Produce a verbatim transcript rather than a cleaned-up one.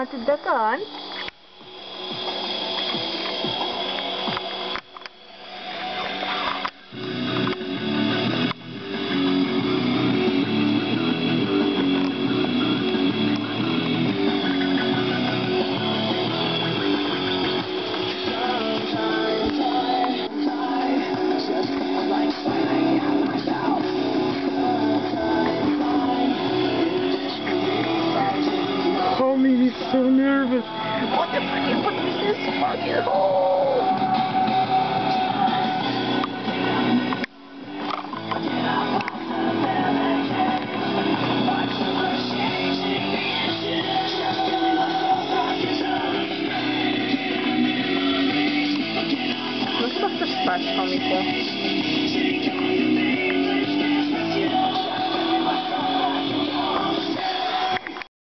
Tinatagdagan? Homie, he's so nervous. What the freaking fuck is this fucking hole? Mas basta spać, homie, po.